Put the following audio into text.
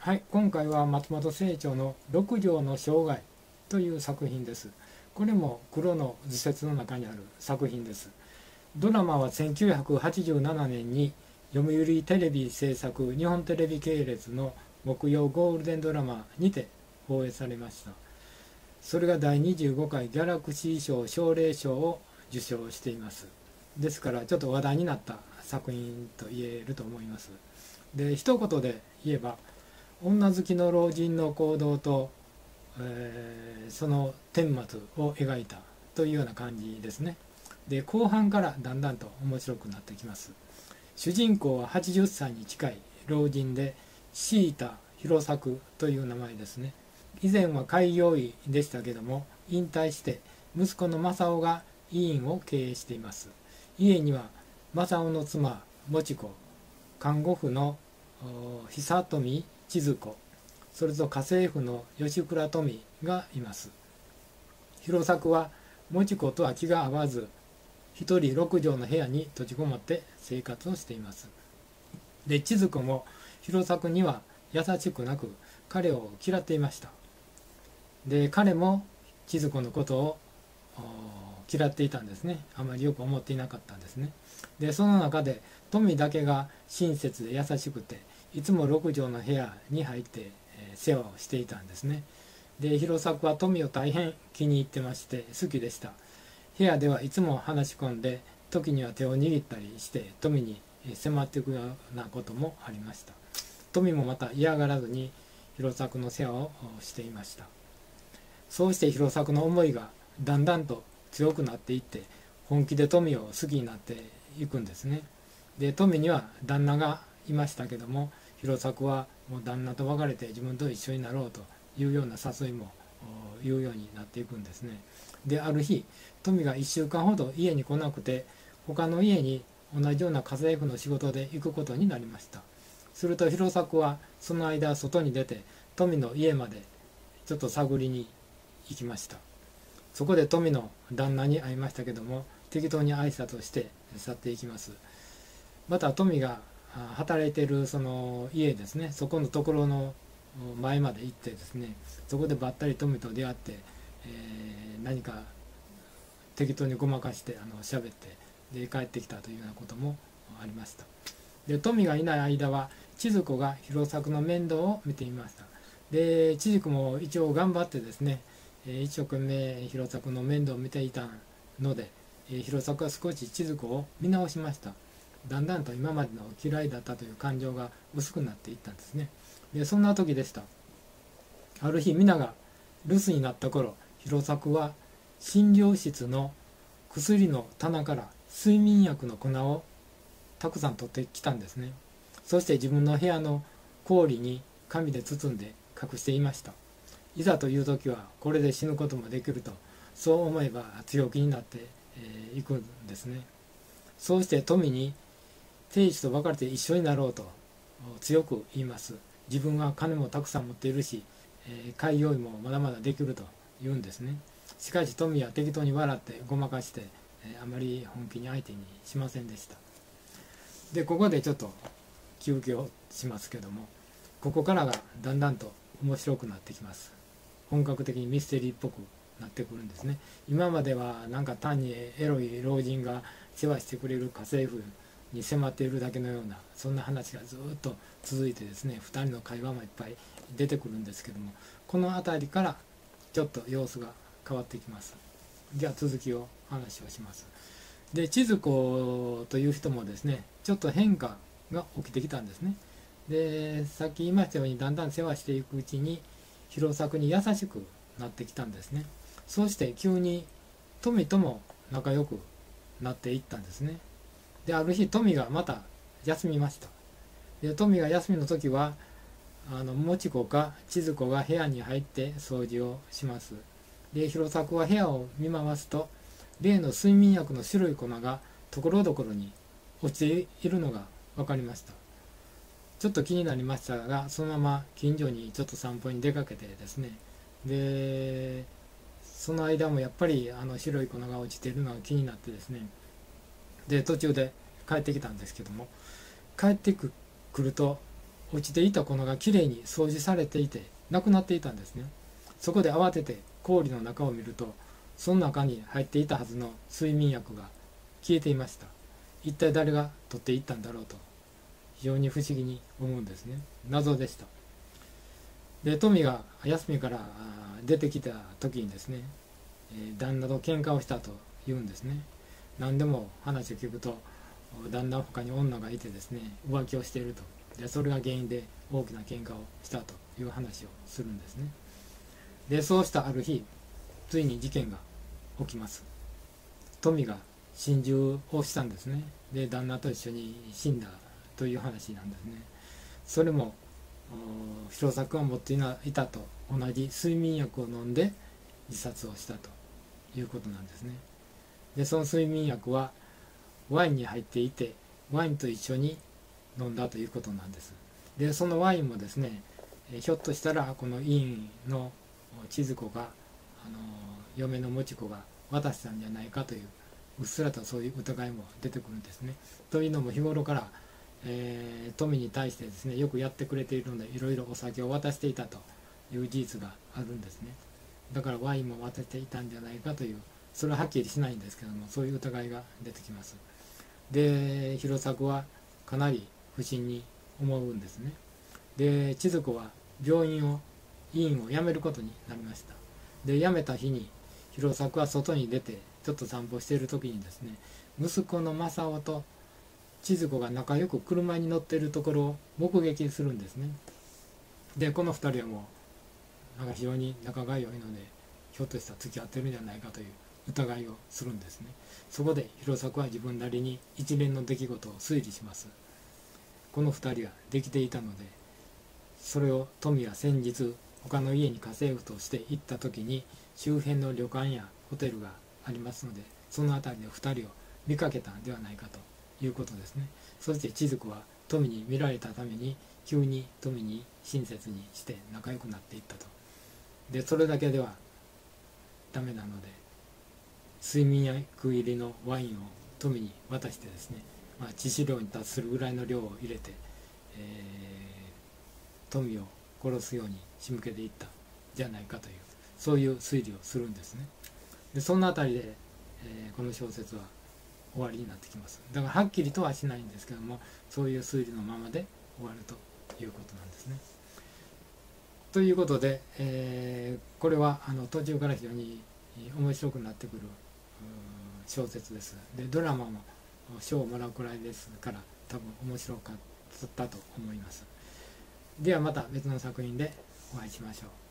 はい、今回は松本清張の六条の生涯という作品です。これも黒の図説の中にある作品です。ドラマは1987年に読売テレビ制作日本テレビ系列の木曜ゴールデンドラマにて放映されました。それが第25回ギャラクシー賞奨励賞を受賞しています。ですからちょっと話題になった作品と言えると思います。で、一言で言えば女好きの老人の行動と、その顛末を描いたというような感じですね。で、後半からだんだんと面白くなってきます。主人公は80歳に近い老人で椎田弘作という名前ですね。以前は開業医でしたけども引退して息子の正雄が医院を経営しています。家には正雄の妻もち子、看護婦の久富千鶴子、それと家政婦の吉倉富がいます。弘作はもち子とは気が合わず一人6畳の部屋に閉じこもって生活をしています。で、千鶴子も弘作には優しくなく彼を嫌っていました。で、彼も千鶴子のことを嫌っていたんですね。あまりよく思っていなかったんですね。で、その中で富だけが親切で優しくていつも6畳の部屋に入って、世話をしていたんですね。で、弘作は富を大変気に入ってまして好きでした。部屋ではいつも話し込んで時には手を握ったりして富に迫っていくようなこともありました。富もまた嫌がらずに弘作の世話をしていました。そうして弘作の思いがだんだんと強くなっていって本気で富を好きになっていくんですね。で、富には旦那がいましたけども弘作はもう旦那と別れて自分と一緒になろうというような誘いも言うようになっていくんですね。で、ある日富が1週間ほど家に来なくて他の家に同じような家政婦の仕事で行くことになりました。すると弘作はその間外に出て富の家までちょっと探りに行きました。そこで富の旦那に会いましたけども適当に挨拶をして去っていきます。また富が働いているその家ですね、そこのところの前まで行ってですね、そこでばったり富と出会って、何か適当にごまかして喋ってで帰ってきたというようなこともありました。で、富がいない間は千鶴子が弘作の面倒を見ていました。で、千鶴子も一応頑張ってですね、一生懸命弘作の面倒を見ていたので、弘作は少し千鶴子を見直しました。だんだんと今までの嫌いだったという感情が薄くなっていったんですね。で、そんな時でした。ある日皆が留守になった頃、弘作は診療室の薬の棚から睡眠薬の粉をたくさん取ってきたんですね。そして自分の部屋の氷に紙で包んで隠していました。いざという時はこれで死ぬこともできると、そう思えば強気になっていくんですね。そうして富に定一と別れて一緒になろうと強く言います。自分は金もたくさん持っているし、開業医もまだまだできると言うんですね。しかし富は適当に笑ってごまかして、あまり本気に相手にしませんでした。で、ここでちょっと休憩をしますけども、ここからがだんだんと面白くなってきます。本格的にミステリーっぽくなってくるんですね。今まではなんか単にエロい老人が世話してくれる家政婦に迫っているだけのようなそんな話がずっと続いてですね、2人の会話もいっぱい出てくるんですけども、この辺りからちょっと様子が変わってきます。じゃあ続きを話をします。で、千鶴子という人もですねちょっと変化が起きてきたんですね。で、さっき言いましたようにだんだん世話していくうちに弘作に優しくなってきたんですね。そうして急に富とも仲良くなっていったんですね。で、ある日富がまた休みました。で、富が休みの時はもち子か千鶴子が部屋に入って掃除をします。で、弘作は部屋を見回すと例の睡眠薬の白い粉がところどころに落ちているのが分かりました。ちょっと気になりましたがそのまま近所にちょっと散歩に出かけてですね、でその間もやっぱり白い粉が落ちているのが気になってですね、で途中で帰ってきたんですけども、帰ってくると落ちていた粉がきれいに掃除されていてなくなっていたんですね。そこで慌てて氷の中を見ると、その中に入っていたはずの睡眠薬が消えていました。一体誰が取っていったんだろうと非常に不思議に思うんですね。謎でした。でトミが休みから出てきた時にですね、旦那と喧嘩をしたと言うんですね。何でも話を聞くと、旦那は他に女がいてですね、浮気をしていると。でそれが原因で大きな喧嘩をしたという話をするんですね。でそうしたある日、ついに事件が起きます。トミが心中をしたんですね。で旦那と一緒に死んだという話なんですね。それも弘作が持っていたと同じ睡眠薬を飲んで自殺をしたということなんですね。でその睡眠薬はワインに入っていて、ワインと一緒に飲んだということなんです。でそのワインもですね、ひょっとしたらこの委員の千鶴子が嫁のもち子が渡したんじゃないかという、うっすらとそういう疑いも出てくるんですね。というのも日頃から、富に対してですね、よくやってくれているのでいろいろお酒を渡していたという事実があるんですね。だからワインも渡していたんじゃないかという、それははっきりしないんですけども、そういう疑いが出てきます。で弘作はかなり不審に思うんですね。で千鶴子は医院を辞めることになりました。で辞めた日に弘作は外に出てちょっと散歩している時にですね、息子の正雄と千鶴子が仲良く車に乗っているところを目撃するんですね。でこの2人はもうなんか非常に仲が良いので、ひょっとしたら付き合ってるんじゃないかという疑いをするんですね。そこで弘作は自分なりに一連の出来事を推理します。この2人はできていたので、それを富は先日他の家に家政婦として行った時に、周辺の旅館やホテルがありますので、その辺りで2人を見かけたんではないかということですね。そして千鶴子は富に見られたために急に富に親切にして仲良くなっていったと。でそれだけではダメなので、睡眠薬入りのワインを富に渡してですね、致死量に達するぐらいの量を入れて、富を殺すように仕向けていったじゃないかという、そういう推理をするんですね。でそのあたりで、この小説は終わりになってきます。だからはっきりとはしないんですけども、そういう推理のままで終わるということなんですね。ということで、これは途中から非常に面白くなってくる小説です。でドラマも賞をもらうくらいですから、多分面白かったと思います。ではまた別の作品でお会いしましょう。